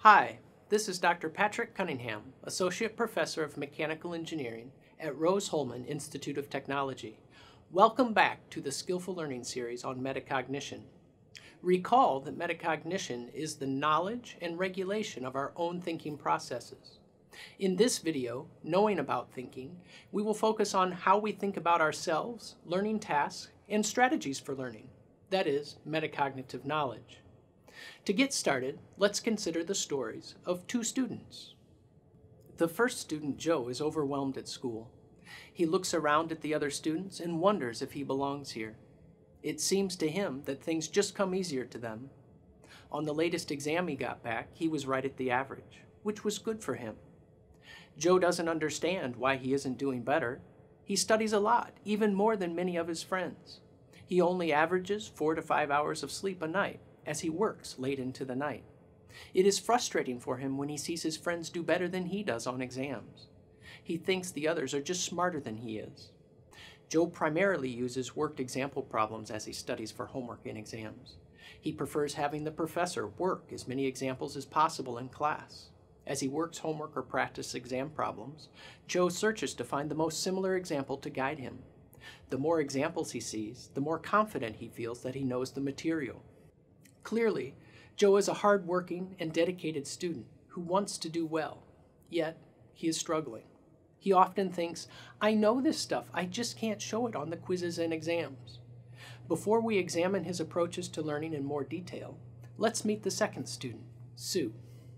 Hi, this is Dr. Patrick Cunningham, Associate Professor of Mechanical Engineering at Rose-Hulman Institute of Technology. Welcome back to the Skillful Learning series on metacognition. Recall that metacognition is the knowledge and regulation of our own thinking processes. In this video, Knowing About Thinking, we will focus on how we think about ourselves, learning tasks, and strategies for learning, that is, metacognitive knowledge. To get started, let's consider the stories of two students. The first student, Joe, is overwhelmed at school. He looks around at the other students and wonders if he belongs here. It seems to him that things just come easier to them. On the latest exam he got back, he was right at the average, which was good for him. Joe doesn't understand why he isn't doing better. He studies a lot, even more than many of his friends. He only averages 4 to 5 hours of sleep a night, as he works late into the night. It is frustrating for him when he sees his friends do better than he does on exams. He thinks the others are just smarter than he is. Joe primarily uses worked example problems as he studies for homework and exams. He prefers having the professor work as many examples as possible in class. As he works homework or practice exam problems, Joe searches to find the most similar example to guide him. The more examples he sees, the more confident he feels that he knows the material. Clearly, Joe is a hard-working and dedicated student who wants to do well, yet he is struggling. He often thinks, I know this stuff, I just can't show it on the quizzes and exams. Before we examine his approaches to learning in more detail, let's meet the second student, Sue.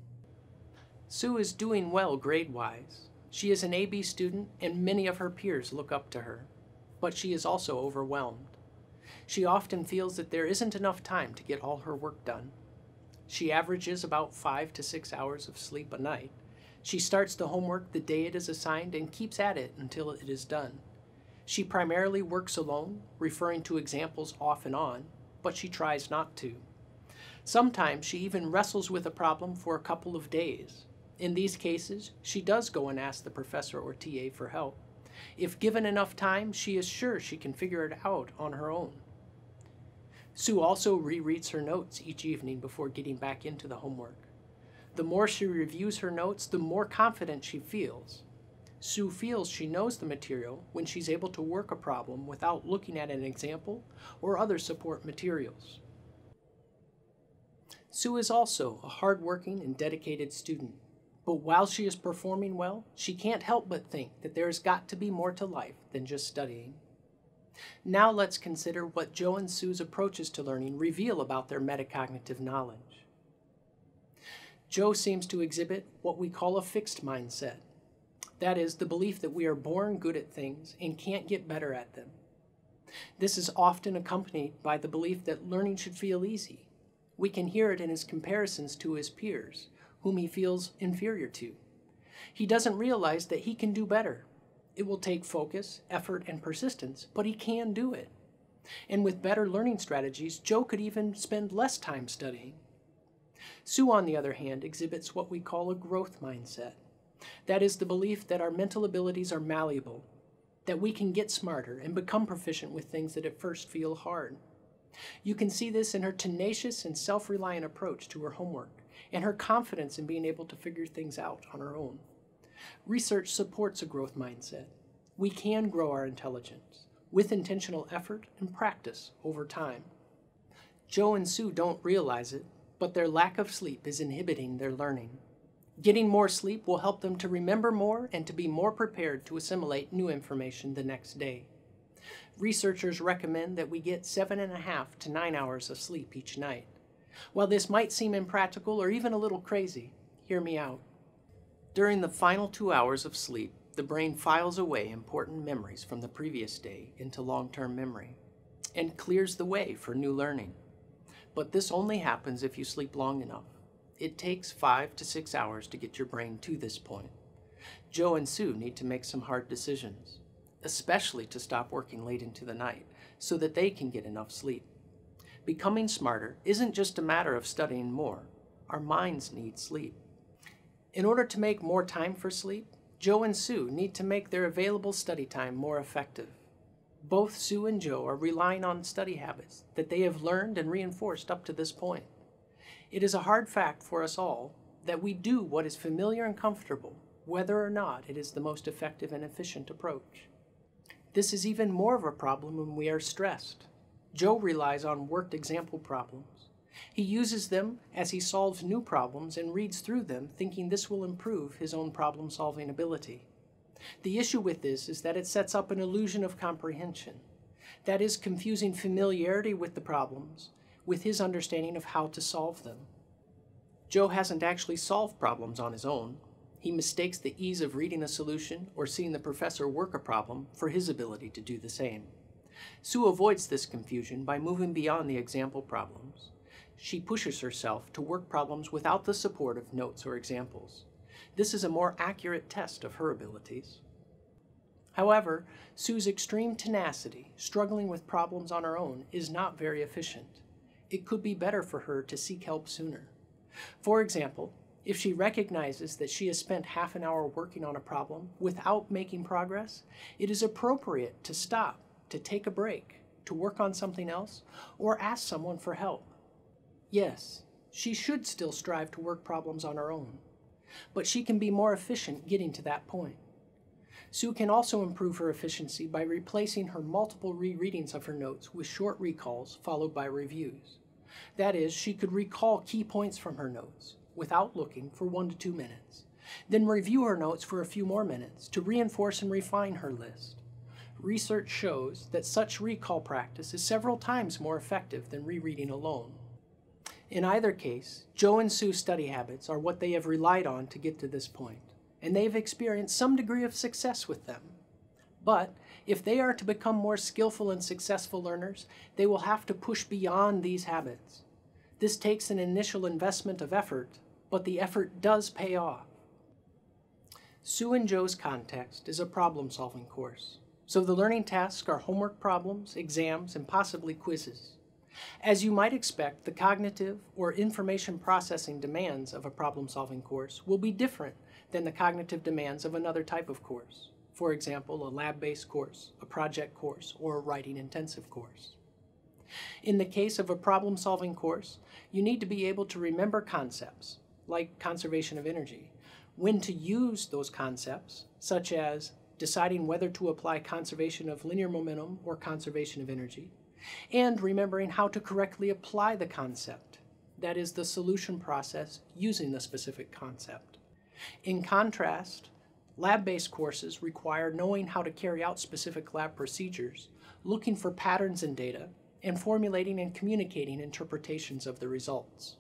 Sue is doing well grade-wise. She is an AB student and many of her peers look up to her, but she is also overwhelmed. She often feels that there isn't enough time to get all her work done. She averages about 5 to 6 hours of sleep a night. She starts the homework the day it is assigned and keeps at it until it is done. She primarily works alone, referring to examples off and on, but she tries not to. Sometimes she even wrestles with a problem for a couple of days. In these cases, she does go and ask the professor or TA for help. If given enough time, she is sure she can figure it out on her own. Sue also rereads her notes each evening before getting back into the homework. The more she reviews her notes, the more confident she feels. Sue feels she knows the material when she's able to work a problem without looking at an example or other support materials. Sue is also a hardworking and dedicated student, but while she is performing well, she can't help but think that there has got to be more to life than just studying. Now let's consider what Joe and Sue's approaches to learning reveal about their metacognitive knowledge. Joe seems to exhibit what we call a fixed mindset. That is, the belief that we are born good at things and can't get better at them. This is often accompanied by the belief that learning should feel easy. We can hear it in his comparisons to his peers, whom he feels inferior to. He doesn't realize that he can do better. It will take focus, effort, and persistence, but he can do it. And with better learning strategies, Joe could even spend less time studying. Sue, on the other hand, exhibits what we call a growth mindset. That is the belief that our mental abilities are malleable, that we can get smarter and become proficient with things that at first feel hard. You can see this in her tenacious and self-reliant approach to her homework, and her confidence in being able to figure things out on her own. Research supports a growth mindset. We can grow our intelligence with intentional effort and practice over time. Joe and Sue don't realize it, but their lack of sleep is inhibiting their learning. Getting more sleep will help them to remember more and to be more prepared to assimilate new information the next day. Researchers recommend that we get 7.5 to 9 hours of sleep each night. While this might seem impractical or even a little crazy, hear me out. During the final 2 hours of sleep, the brain files away important memories from the previous day into long-term memory and clears the way for new learning. But this only happens if you sleep long enough. It takes 5 to 6 hours to get your brain to this point. Joe and Sue need to make some hard decisions, especially to stop working late into the night so that they can get enough sleep. Becoming smarter isn't just a matter of studying more. Our minds need sleep. In order to make more time for sleep, Joe and Sue need to make their available study time more effective. Both Sue and Joe are relying on study habits that they have learned and reinforced up to this point. It is a hard fact for us all that we do what is familiar and comfortable, whether or not it is the most effective and efficient approach. This is even more of a problem when we are stressed. Joe relies on worked example problems. He uses them as he solves new problems and reads through them, thinking this will improve his own problem-solving ability. The issue with this is that it sets up an illusion of comprehension. That is, confusing familiarity with the problems with his understanding of how to solve them. Joe hasn't actually solved problems on his own. He mistakes the ease of reading a solution or seeing the professor work a problem for his ability to do the same. Sue avoids this confusion by moving beyond the example problems. She pushes herself to work problems without the support of notes or examples. This is a more accurate test of her abilities. However, Sue's extreme tenacity, struggling with problems on her own, is not very efficient. It could be better for her to seek help sooner. For example, if she recognizes that she has spent half an hour working on a problem without making progress, it is appropriate to stop, to take a break, to work on something else, or ask someone for help. Yes, she should still strive to work problems on her own, but she can be more efficient getting to that point. Sue can also improve her efficiency by replacing her multiple rereadings of her notes with short recalls followed by reviews. That is, she could recall key points from her notes without looking for 1 to 2 minutes, then review her notes for a few more minutes to reinforce and refine her list. Research shows that such recall practice is several times more effective than rereading alone. In either case, Joe and Sue's study habits are what they have relied on to get to this point, and they've experienced some degree of success with them. But if they are to become more skillful and successful learners, they will have to push beyond these habits. This takes an initial investment of effort, but the effort does pay off. Sue and Joe's context is a problem-solving course, so the learning tasks are homework problems, exams, and possibly quizzes. As you might expect, the cognitive or information processing demands of a problem-solving course will be different than the cognitive demands of another type of course. For example, a lab-based course, a project course, or a writing-intensive course. In the case of a problem-solving course, you need to be able to remember concepts, like conservation of energy, when to use those concepts, such as deciding whether to apply conservation of linear momentum or conservation of energy, and remembering how to correctly apply the concept, that is, the solution process using the specific concept. In contrast, lab-based courses require knowing how to carry out specific lab procedures, looking for patterns in data, and formulating and communicating interpretations of the results.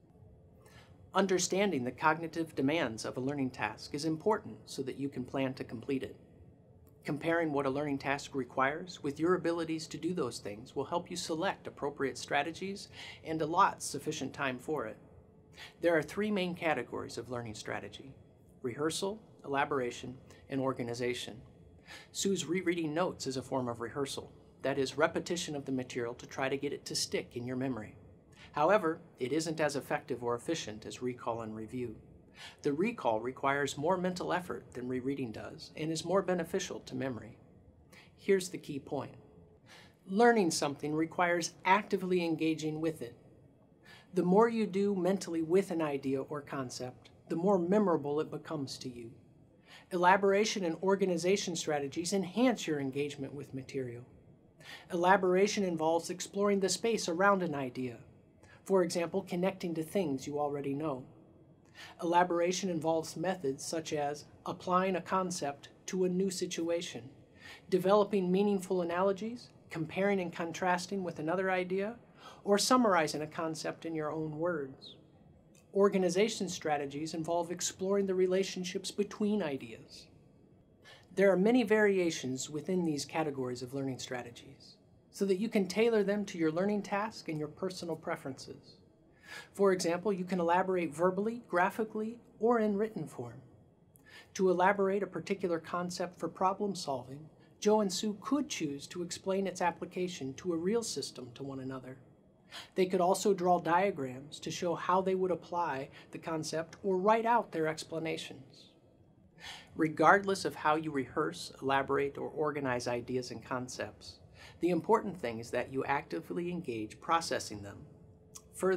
Understanding the cognitive demands of a learning task is important so that you can plan to complete it. Comparing what a learning task requires with your abilities to do those things will help you select appropriate strategies and allot sufficient time for it. There are 3 main categories of learning strategy: rehearsal, elaboration, and organization. Sue's rereading notes is a form of rehearsal, that is, repetition of the material to try to get it to stick in your memory. However, it isn't as effective or efficient as recall and review. The recall requires more mental effort than rereading does and is more beneficial to memory. Here's the key point. Learning something requires actively engaging with it. The more you do mentally with an idea or concept, the more memorable it becomes to you. Elaboration and organization strategies enhance your engagement with material. Elaboration involves exploring the space around an idea, for example, connecting to things you already know. Elaboration involves methods such as applying a concept to a new situation, developing meaningful analogies, comparing and contrasting with another idea, or summarizing a concept in your own words. Organization strategies involve exploring the relationships between ideas. There are many variations within these categories of learning strategies, so that you can tailor them to your learning task and your personal preferences. For example, you can elaborate verbally, graphically, or in written form. To elaborate a particular concept for problem solving, Joe and Sue could choose to explain its application to a real system to one another. They could also draw diagrams to show how they would apply the concept or write out their explanations. Regardless of how you rehearse, elaborate, or organize ideas and concepts, the important thing is that you actively engage processing them. Further,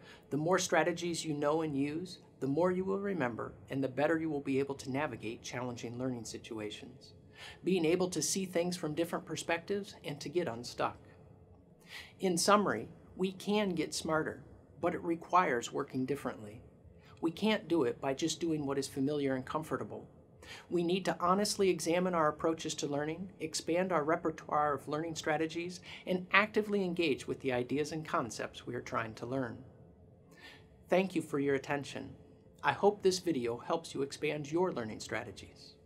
The more strategies you know and use, the more you will remember, and the better you will be able to navigate challenging learning situations, being able to see things from different perspectives and to get unstuck. In summary, we can get smarter, but it requires working differently. We can't do it by just doing what is familiar and comfortable. We need to honestly examine our approaches to learning, expand our repertoire of learning strategies, and actively engage with the ideas and concepts we are trying to learn. Thank you for your attention. I hope this video helps you expand your learning strategies.